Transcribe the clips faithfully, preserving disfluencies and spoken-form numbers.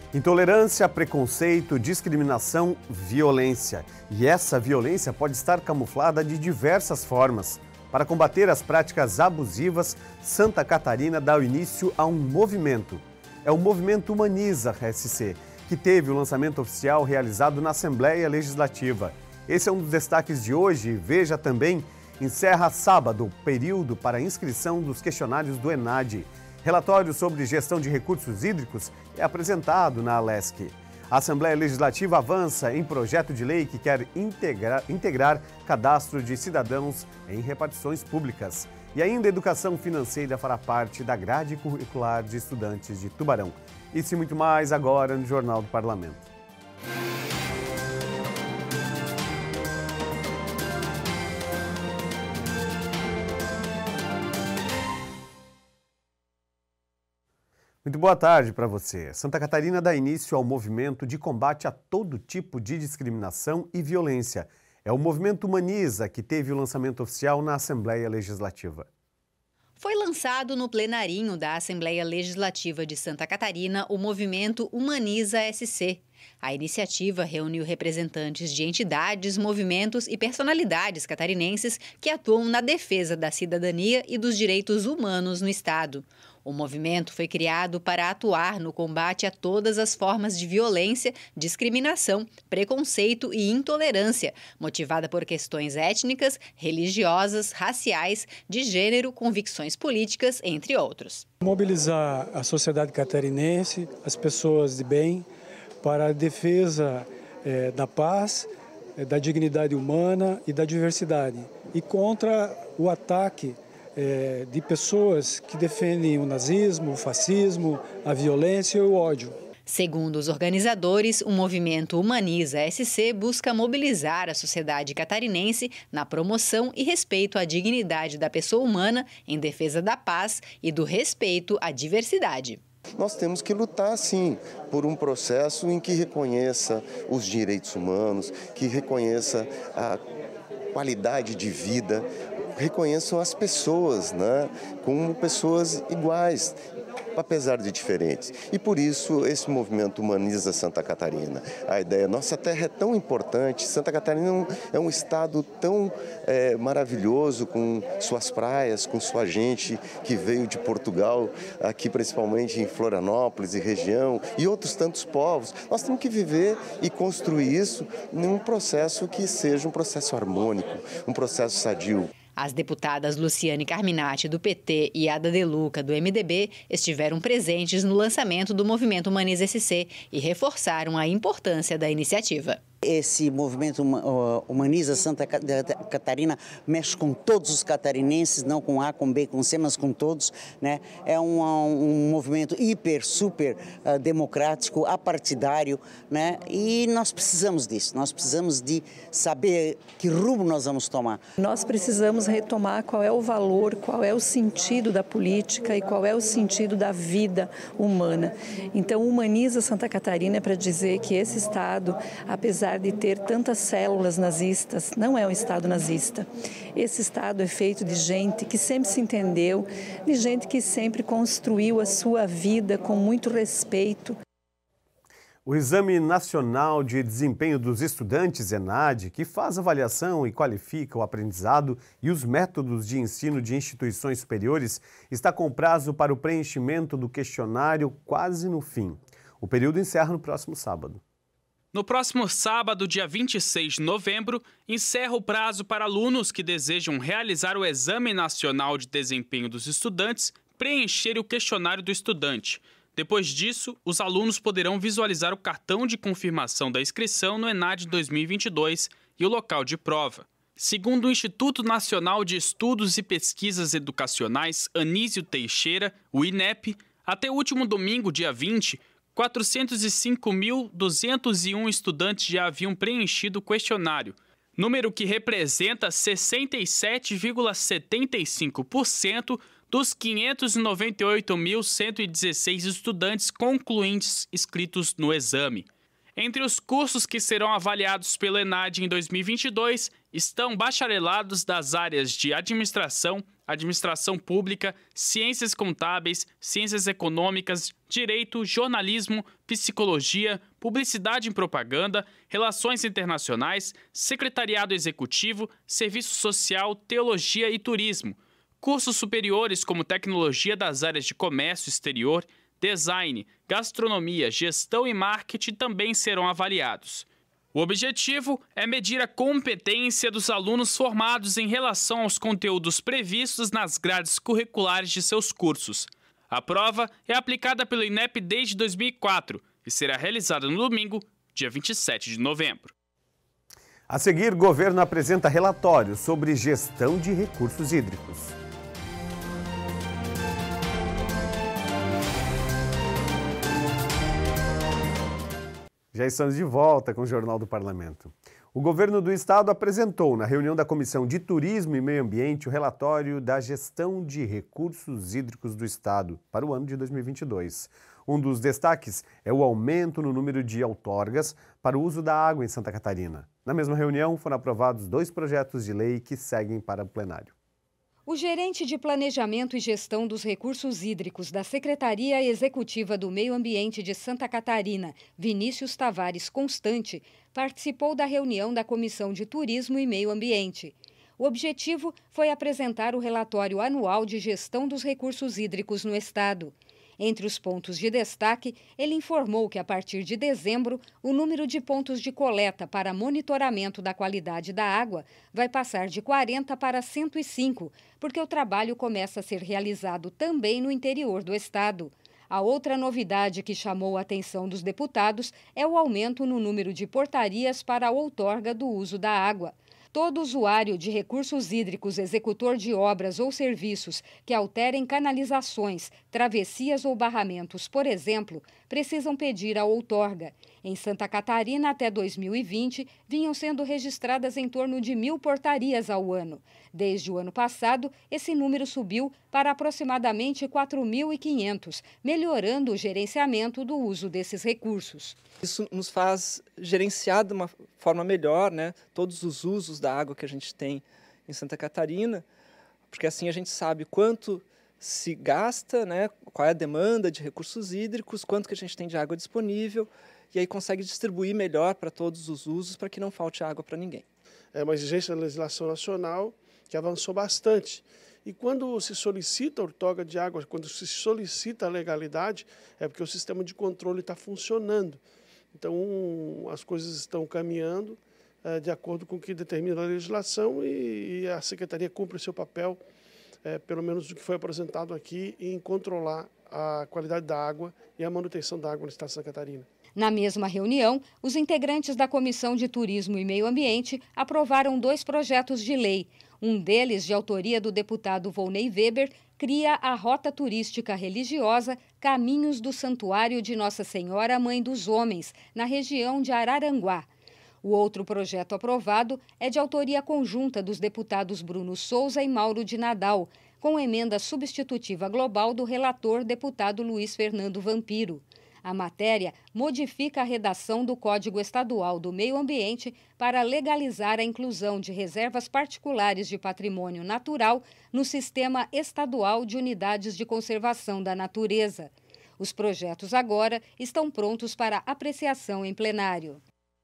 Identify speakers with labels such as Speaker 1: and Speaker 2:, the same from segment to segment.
Speaker 1: Intolerância, preconceito, discriminação, violência. E essa violência pode estar camuflada de diversas formas. Para combater as práticas abusivas, Santa Catarina dá início a um movimento. É o Movimento Humaniza S C, que teve o lançamento oficial realizado na Assembleia Legislativa. Esse é um dos destaques de hoje. Veja também, encerra sábado o período para inscrição dos questionários do ENAD. Relatório sobre gestão de recursos hídricos é apresentado na Alesc. A Assembleia Legislativa avança em projeto de lei que quer integrar, integrar cadastro de cidadãos em repartições públicas. E ainda a educação financeira fará parte da grade curricular de estudantes de Tubarão. Isso e muito mais agora no Jornal do Parlamento. Muito boa tarde para você. Santa Catarina dá início ao movimento de combate a todo tipo de discriminação e violência. É o Movimento Humaniza que teve o lançamento oficial na Assembleia Legislativa.
Speaker 2: Foi lançado no plenarinho da Assembleia Legislativa de Santa Catarina o Movimento Humaniza S C. A iniciativa reuniu representantes de entidades, movimentos e personalidades catarinenses que atuam na defesa da cidadania e dos direitos humanos no Estado. O movimento foi criado para atuar no combate a todas as formas de violência, discriminação, preconceito e intolerância, motivada por questões étnicas, religiosas, raciais, de gênero, convicções políticas, entre outros.
Speaker 3: Mobilizar a sociedade catarinense, as pessoas de bem, para a defesa eh, da paz, eh, da dignidade humana e da diversidade, e contra o ataque É, de pessoas que defendem o nazismo, o fascismo, a violência e o ódio.
Speaker 2: Segundo os organizadores, o Movimento Humaniza S C busca mobilizar a sociedade catarinense na promoção e respeito à dignidade da pessoa humana, em defesa da paz e do respeito à diversidade.
Speaker 4: Nós temos que lutar, sim, por um processo em que reconheça os direitos humanos, que reconheça a qualidade de vida, reconheçam as pessoas, né, como pessoas iguais, apesar de diferentes. E por isso esse movimento Humaniza Santa Catarina. A ideia, nossa terra é tão importante, Santa Catarina é um estado tão é, maravilhoso, com suas praias, com sua gente que veio de Portugal, aqui principalmente em Florianópolis e região, e outros tantos povos. Nós temos que viver e construir isso num processo que seja um processo harmônico, um processo sadio.
Speaker 2: As deputadas Luciane Carminati, do P T, e Ada De Luca, do M D B, estiveram presentes no lançamento do Movimento Humaniza S C e reforçaram a importância da iniciativa.
Speaker 5: Esse movimento Humaniza Santa Catarina mexe com todos os catarinenses, não com A, com B, com C, mas com todos, né? É um, um movimento hiper, super uh, democrático, apartidário, né? E nós precisamos disso, nós precisamos de saber que rumo nós vamos tomar.
Speaker 6: Nós precisamos retomar qual é o valor, qual é o sentido da política e qual é o sentido da vida humana. Então, Humaniza Santa Catarina é para dizer que esse Estado, apesar de ter tantas células nazistas, não é um Estado nazista. Esse Estado é feito de gente que sempre se entendeu, de gente que sempre construiu a sua vida com muito respeito.
Speaker 1: O Exame Nacional de Desempenho dos Estudantes, ENAD, que faz avaliação e qualifica o aprendizado e os métodos de ensino de instituições superiores, está com prazo para o preenchimento do questionário quase no fim. O período encerra no próximo sábado.
Speaker 7: No próximo sábado, dia vinte e seis de novembro, encerra o prazo para alunos que desejam realizar o Exame Nacional de Desempenho dos Estudantes preencher o questionário do estudante. Depois disso, os alunos poderão visualizar o cartão de confirmação da inscrição no ENAD dois mil e vinte e dois e o local de prova. Segundo o Instituto Nacional de Estudos e Pesquisas Educacionais Anísio Teixeira, o INEP, até o último domingo, dia vinte, quatrocentos e cinco mil duzentos e um estudantes já haviam preenchido o questionário, número que representa sessenta e sete vírgula setenta e cinco por cento dos quinhentos e noventa e oito mil cento e dezesseis estudantes concluintes inscritos no exame. Entre os cursos que serão avaliados pelo ENAD em dois mil e vinte e dois estão bacharelados das áreas de administração, administração pública, ciências contábeis, ciências econômicas, direito, jornalismo, psicologia, publicidade e propaganda, relações internacionais, secretariado executivo, serviço social, teologia e turismo. Cursos superiores como tecnologia das áreas de comércio exterior, design, gastronomia, gestão e marketing também serão avaliados. O objetivo é medir a competência dos alunos formados em relação aos conteúdos previstos nas grades curriculares de seus cursos. A prova é aplicada pelo INEP desde dois mil e quatro e será realizada no domingo, dia vinte e sete de novembro.
Speaker 1: A seguir, o governo apresenta relatório sobre gestão de recursos hídricos. Já estamos de volta com o Jornal do Parlamento. O governo do estado apresentou na reunião da Comissão de Turismo e Meio Ambiente o relatório da gestão de recursos hídricos do estado para o ano de dois mil e vinte e dois. Um dos destaques é o aumento no número de outorgas para o uso da água em Santa Catarina. Na mesma reunião foram aprovados dois projetos de lei que seguem para o plenário.
Speaker 8: O gerente de Planejamento e Gestão dos Recursos Hídricos da Secretaria Executiva do Meio Ambiente de Santa Catarina, Vinícius Tavares Constante, participou da reunião da Comissão de Turismo e Meio Ambiente. O objetivo foi apresentar o relatório anual de gestão dos recursos hídricos no estado. Entre os pontos de destaque, ele informou que a partir de dezembro, o número de pontos de coleta para monitoramento da qualidade da água vai passar de quarenta para cento e cinco, porque o trabalho começa a ser realizado também no interior do estado. A outra novidade que chamou a atenção dos deputados é o aumento no número de portarias para a outorga do uso da água. Todo usuário de recursos hídricos, executor de obras ou serviços que alterem canalizações, travessias ou barramentos, por exemplo, precisam pedir a outorga. Em Santa Catarina, até dois mil e vinte, vinham sendo registradas em torno de mil portarias ao ano. Desde o ano passado, esse número subiu para aproximadamente quatro mil e quinhentos, melhorando o gerenciamento do uso desses recursos.
Speaker 9: Isso nos faz gerenciar de uma forma melhor, né, todos os usos da água que a gente tem em Santa Catarina, porque assim a gente sabe quanto se gasta, né, qual é a demanda de recursos hídricos, quanto que a gente tem de água disponível, e aí consegue distribuir melhor para todos os usos para que não falte água para ninguém.
Speaker 10: É uma exigência da legislação nacional que avançou bastante. E quando se solicita a outorga de água, quando se solicita a legalidade, é porque o sistema de controle está funcionando. Então, as coisas estão caminhando é, de acordo com o que determina a legislação e, e a Secretaria cumpre o seu papel, é, pelo menos do que foi apresentado aqui, em controlar a qualidade da água e a manutenção da água no estado de Santa Catarina.
Speaker 8: Na mesma reunião, os integrantes da Comissão de Turismo e Meio Ambiente aprovaram dois projetos de lei. Um deles, de autoria do deputado Volney Weber, cria a Rota Turística Religiosa Caminhos do Santuário de Nossa Senhora Mãe dos Homens, na região de Araranguá. O outro projeto aprovado é de autoria conjunta dos deputados Bruno Souza e Mauro de Nadal, com emenda substitutiva global do relator deputado Luiz Fernando Vampiro. A matéria modifica a redação do Código Estadual do Meio Ambiente para legalizar a inclusão de reservas particulares de patrimônio natural no Sistema Estadual de Unidades de Conservação da Natureza. Os projetos agora estão prontos para apreciação em plenário.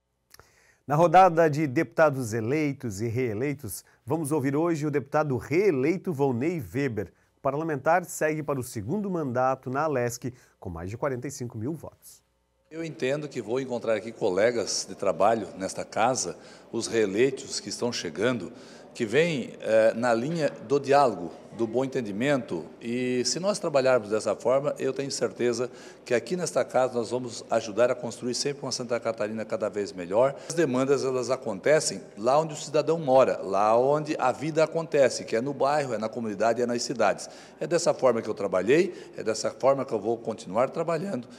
Speaker 1: Na rodada de deputados eleitos e reeleitos, vamos ouvir hoje o deputado reeleito Volney Weber. O parlamentar segue para o segundo mandato na Alesc, com mais de quarenta e cinco mil votos.
Speaker 11: Eu entendo que vou encontrar aqui colegas de trabalho nesta casa, os reeleitos que estão chegando, que vêm eh, na linha do diálogo, do bom entendimento, e se nós trabalharmos dessa forma, eu tenho certeza que aqui nesta casa nós vamos ajudar a construir sempre uma Santa Catarina cada vez melhor. As demandas, elas acontecem lá onde o cidadão mora, lá onde a vida acontece, que é no bairro, é na comunidade, é nas cidades. É dessa forma que eu trabalhei, é dessa forma que eu vou continuar trabalhando.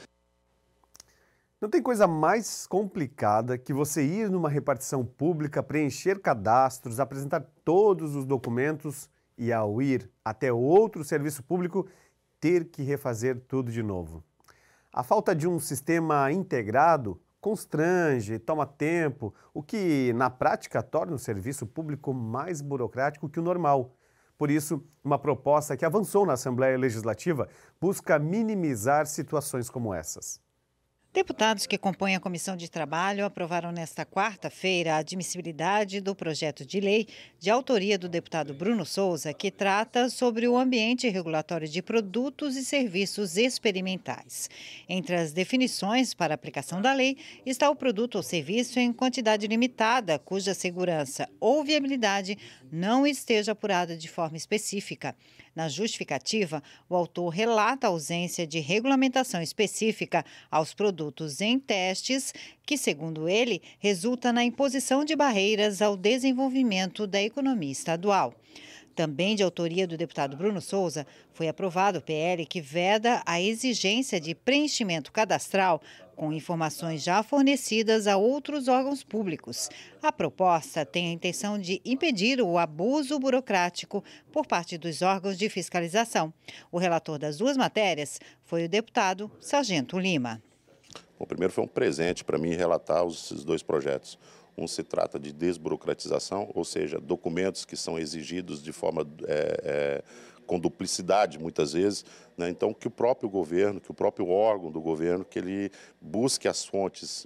Speaker 1: Não tem coisa mais complicada que você ir numa repartição pública, preencher cadastros, apresentar todos os documentos e, ao ir até outro serviço público, ter que refazer tudo de novo. A falta de um sistema integrado constrange, toma tempo, o que na prática torna o serviço público mais burocrático que o normal. Por isso, uma proposta que avançou na Assembleia Legislativa busca minimizar situações como essas.
Speaker 12: Deputados que compõem a Comissão de Trabalho aprovaram nesta quarta-feira a admissibilidade do projeto de lei de autoria do deputado Bruno Souza, que trata sobre o ambiente regulatório de produtos e serviços experimentais. Entre as definições para a aplicação da lei está o produto ou serviço em quantidade limitada, cuja segurança ou viabilidade não esteja apurada de forma específica. Na justificativa, o autor relata a ausência de regulamentação específica aos produtos em testes, que, segundo ele, resulta na imposição de barreiras ao desenvolvimento da economia estadual. Também de autoria do deputado Bruno Souza, foi aprovado o P L que veda a exigência de preenchimento cadastral com informações já fornecidas a outros órgãos públicos. A proposta tem a intenção de impedir o abuso burocrático por parte dos órgãos de fiscalização. O relator das duas matérias foi o deputado Sargento Lima.
Speaker 13: Bom, primeiro foi um presente para mim relatar esses dois projetos. Um se trata de desburocratização, ou seja, documentos que são exigidos de forma é, é, com duplicidade muitas vezes, né? Então que o próprio governo, que o próprio órgão do governo, que ele busque as fontes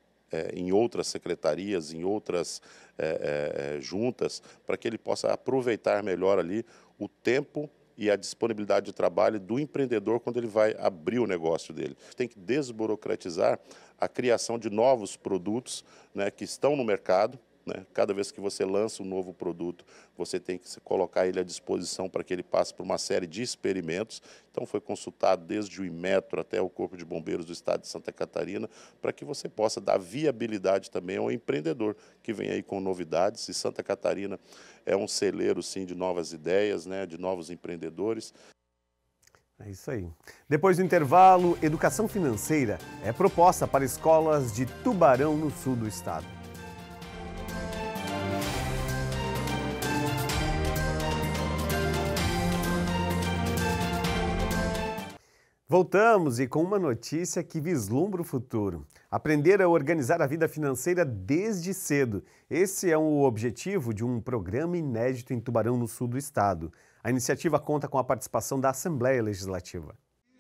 Speaker 13: é, em outras secretarias, em outras é, é, juntas, para que ele possa aproveitar melhor ali o tempo e a disponibilidade de trabalho do empreendedor quando ele vai abrir o negócio dele. Tem que desburocratizar a criação de novos produtos, né, que estão no mercado, né? Cada vez que você lança um novo produto, você tem que colocar ele à disposição para que ele passe por uma série de experimentos. Então foi consultado desde o Inmetro até o Corpo de Bombeiros do Estado de Santa Catarina, para que você possa dar viabilidade também ao empreendedor que vem aí com novidades. E Santa Catarina é um celeiro, sim, de novas ideias, né, de novos empreendedores.
Speaker 1: É isso aí. Depois do intervalo, educação financeira é proposta para escolas de Tubarão, no sul do estado. Voltamos e com uma notícia que vislumbra o futuro. Aprender a organizar a vida financeira desde cedo. Esse é o objetivo de um programa inédito em Tubarão, no sul do estado. A iniciativa conta com a participação da Assembleia Legislativa.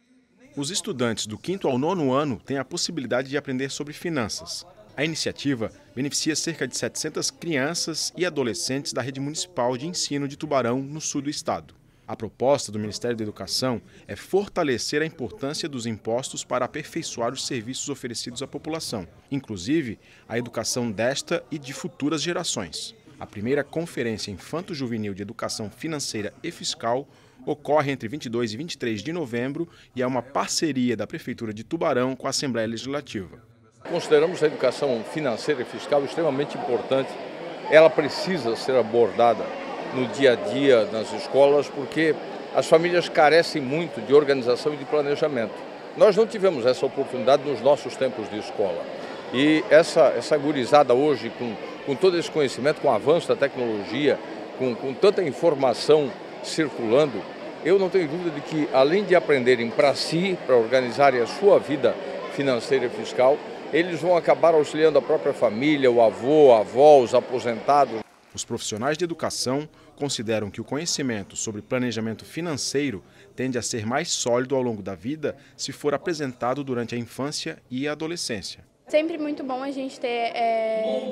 Speaker 14: Os estudantes do quinto ao nono ano têm a possibilidade de aprender sobre finanças. A iniciativa beneficia cerca de setecentas crianças e adolescentes da rede municipal de ensino de Tubarão, no sul do estado. A proposta do Ministério da Educação é fortalecer a importância dos impostos para aperfeiçoar os serviços oferecidos à população, inclusive a educação desta e de futuras gerações. A primeira Conferência Infanto-Juvenil de Educação Financeira e Fiscal ocorre entre vinte e dois e vinte e três de novembro e é uma parceria da Prefeitura de Tubarão com a Assembleia Legislativa.
Speaker 15: Consideramos a educação financeira e fiscal extremamente importante. Ela precisa ser abordada no dia a dia nas escolas, porque as famílias carecem muito de organização e de planejamento. Nós não tivemos essa oportunidade nos nossos tempos de escola. E essa, essa gurizada hoje, com, com todo esse conhecimento, com o avanço da tecnologia, com, com tanta informação circulando, eu não tenho dúvida de que, além de aprenderem para si, para organizarem a sua vida financeira e fiscal, eles vão acabar auxiliando a própria família, o avô, a avó, os aposentados.
Speaker 14: Os profissionais de educação consideram que o conhecimento sobre planejamento financeiro tende a ser mais sólido ao longo da vida se for apresentado durante a infância e a adolescência.
Speaker 16: Sempre muito bom a gente ter é,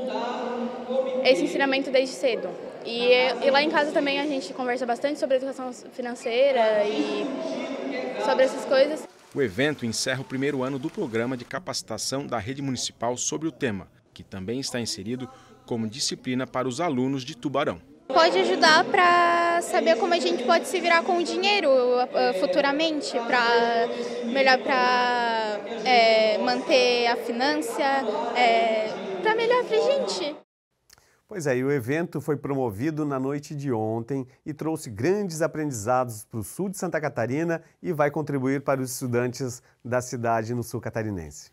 Speaker 16: esse ensinamento desde cedo. E, e lá em casa também a gente conversa bastante sobre educação financeira e sobre essas coisas.
Speaker 14: O evento encerra o primeiro ano do programa de capacitação da rede municipal sobre o tema, que também está inserido como disciplina para os alunos de Tubarão.
Speaker 17: Pode ajudar para saber como a gente pode se virar com o dinheiro uh, futuramente, para melhor para é, manter a finança, é, para melhor para a gente.
Speaker 1: Pois é, e o evento foi promovido na noite de ontem e trouxe grandes aprendizados para o sul de Santa Catarina e vai contribuir para os estudantes da cidade no sul catarinense.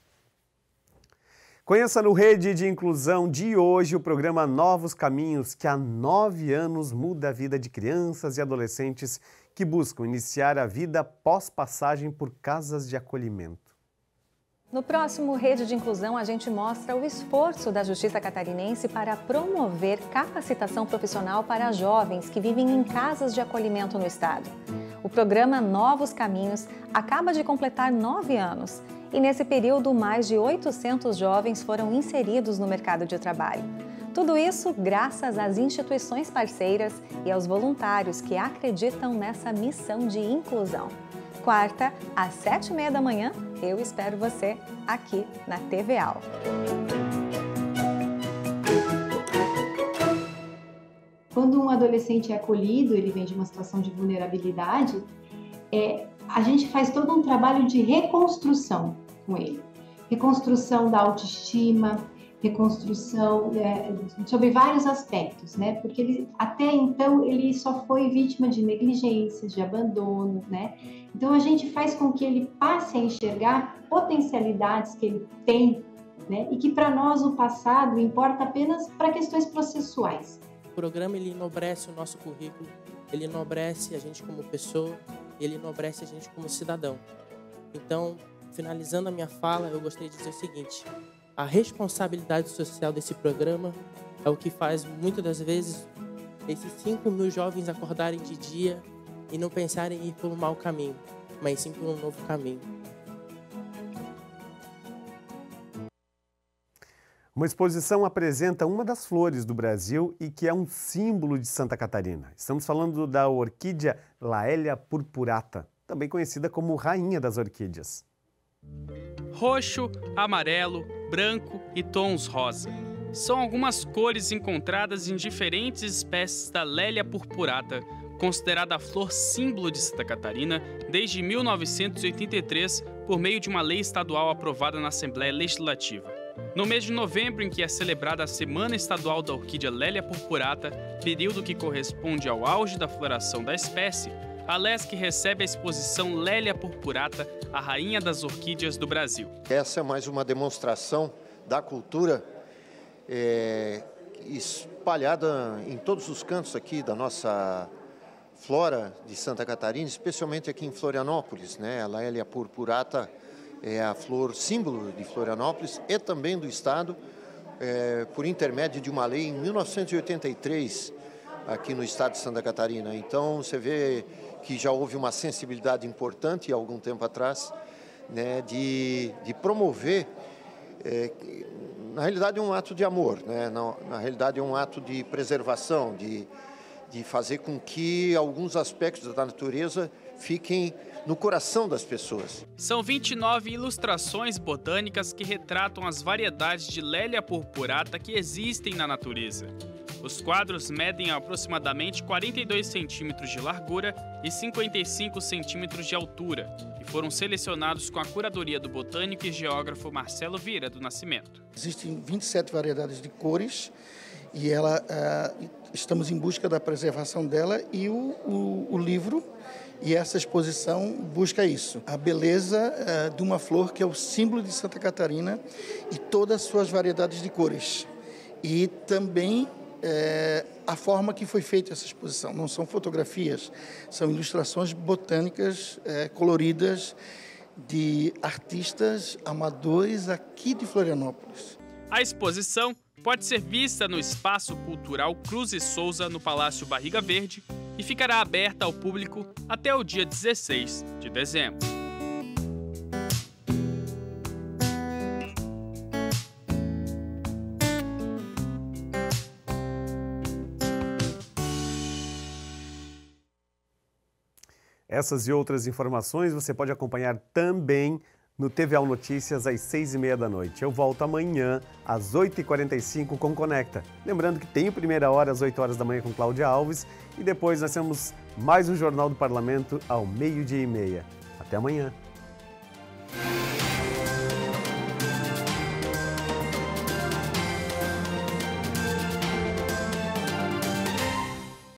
Speaker 1: Conheça no Rede de Inclusão de hoje o programa Novos Caminhos, que há nove anos muda a vida de crianças e adolescentes que buscam iniciar a vida pós passagem por casas de acolhimento.
Speaker 18: No próximo Rede de Inclusão, a gente mostra o esforço da Justiça Catarinense para promover capacitação profissional para jovens que vivem em casas de acolhimento no estado. O programa Novos Caminhos acaba de completar nove anos e, nesse período, mais de oitocentos jovens foram inseridos no mercado de trabalho. Tudo isso graças às instituições parceiras e aos voluntários que acreditam nessa missão de inclusão. Quarta, às sete e meia da manhã, eu espero você aqui na T V A L.
Speaker 19: Quando um adolescente é acolhido, ele vem de uma situação de vulnerabilidade, é, a gente faz todo um trabalho de reconstrução com ele. Reconstrução da autoestima, reconstrução é, sobre vários aspectos, né? Porque ele, até então ele só foi vítima de negligências, de abandono, né? Então a gente faz com que ele passe a enxergar potencialidades que ele tem, né? E que para nós o passado importa apenas para questões processuais.
Speaker 20: O programa ele enobrece o nosso currículo, ele enobrece a gente como pessoa, ele enobrece a gente como cidadão. Então, finalizando a minha fala, eu gostaria de dizer o seguinte: a responsabilidade social desse programa é o que faz, muitas das vezes, esses cinco mil jovens acordarem de dia e não pensarem em ir pelo mau caminho, mas sim por um novo caminho.
Speaker 1: Uma exposição apresenta uma das flores do Brasil e que é um símbolo de Santa Catarina. Estamos falando da orquídea Laélia purpurata, também conhecida como rainha das orquídeas.
Speaker 7: Roxo, amarelo, branco e tons rosa. São algumas cores encontradas em diferentes espécies da Laélia purpurata, considerada a flor símbolo de Santa Catarina desde mil novecentos e oitenta e três por meio de uma lei estadual aprovada na Assembleia Legislativa. No mês de novembro, em que é celebrada a Semana Estadual da Orquídea Laélia purpurata, período que corresponde ao auge da floração da espécie, a Lesc recebe a exposição Laélia purpurata, a rainha das orquídeas do Brasil.
Speaker 21: Essa é mais uma demonstração da cultura é, espalhada em todos os cantos aqui da nossa flora de Santa Catarina, especialmente aqui em Florianópolis, né? A Laélia purpurata é a flor símbolo de Florianópolis e também do estado, é, por intermédio de uma lei em mil novecentos e oitenta e três, aqui no estado de Santa Catarina. Então, você vê que já houve uma sensibilidade importante, há algum tempo atrás, né, de, de promover, é, na realidade é um ato de amor, né, na, na realidade é um ato de preservação, de, de fazer com que alguns aspectos da natureza fiquem no coração das pessoas.
Speaker 7: São vinte e nove ilustrações botânicas que retratam as variedades de Laélia purpurata que existem na natureza. Os quadros medem aproximadamente quarenta e dois centímetros de largura e cinquenta e cinco centímetros de altura e foram selecionados com a curadoria do botânico e geógrafo Marcelo Vieira do Nascimento.
Speaker 22: Existem vinte e sete variedades de cores e ela, uh, estamos em busca da preservação dela e o, o, o livro e essa exposição busca isso. A beleza uh, de uma flor que é o símbolo de Santa Catarina e todas as suas variedades de cores. E também É, a forma que foi feita essa exposição. Não são fotografias, são ilustrações botânicas é, coloridas de artistas amadores aqui de Florianópolis.
Speaker 7: A exposição pode ser vista no Espaço Cultural Cruz e Souza, no Palácio Barriga Verde, e ficará aberta ao público até o dia dezesseis de dezembro.
Speaker 1: Essas e outras informações você pode acompanhar também no T V A Notícias às seis e meia da noite. Eu volto amanhã às oito e quarenta e cinco com Conecta. Lembrando que tem o Primeira Hora às oito horas da manhã com Cláudia Alves e depois nós temos mais um Jornal do Parlamento ao meio-dia e meia. Até amanhã.